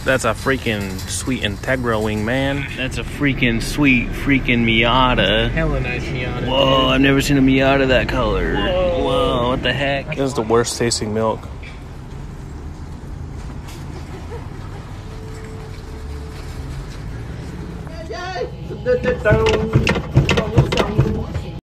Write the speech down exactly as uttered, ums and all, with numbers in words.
That's a freaking sweet Integra wing, man. That's a freaking sweet freaking Miata. Hella nice Miata. Whoa, dude. I've never seen a Miata that color. Whoa. Whoa, what the heck? This is the worst tasting milk. Yeah, yeah.